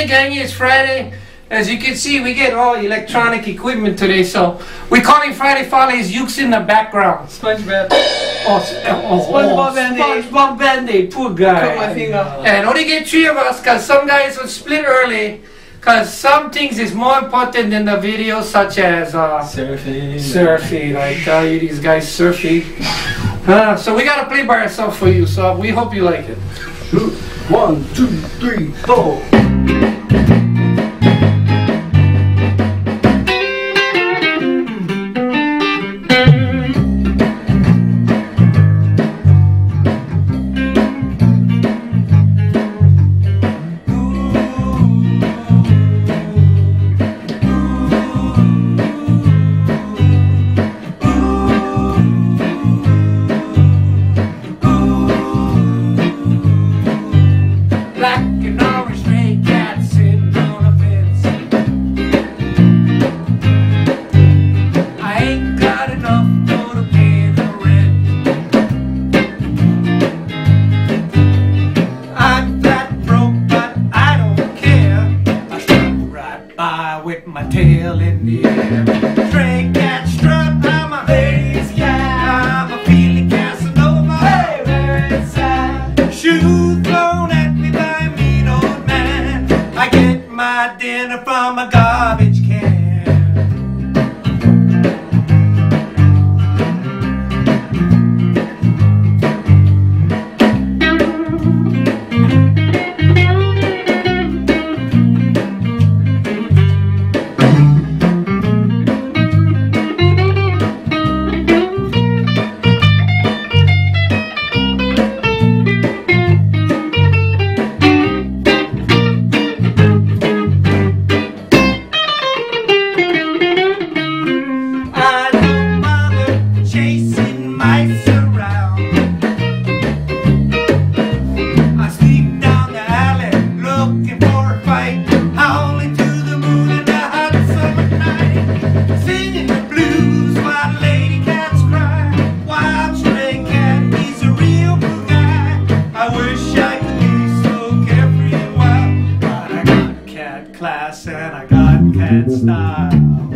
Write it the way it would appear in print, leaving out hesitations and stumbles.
Hey gang, it's Friday. As you can see, we get all electronic equipment today, so we're calling Friday Follies Ukes in the background. SpongeBob. SpongeBob Band-Aid. Band-Aid, poor guy. Cut my finger. And only get 3 of us, because some guys will split early, because some things is more important than the videos, such as surfing. I tell you, these guys surfing. So we gotta play by ourselves for you, so we hope you like it. 1, 2, 3, 4. With my tail in the air, stray cat strut, I'm a lazy cat, I'm a feeling Casanova, hey, very sad. Shoes thrown at me by a mean old man, I get my dinner from a garbage can. Chasing mice around, I sneak down the alley looking for a fight, howling to the moon in the hot summer night, singing the blues while the lady cats cry. Wild stray cat, he's a real blue guy. I wish I could be so carefree and wild, but I got cat class and I got cat style.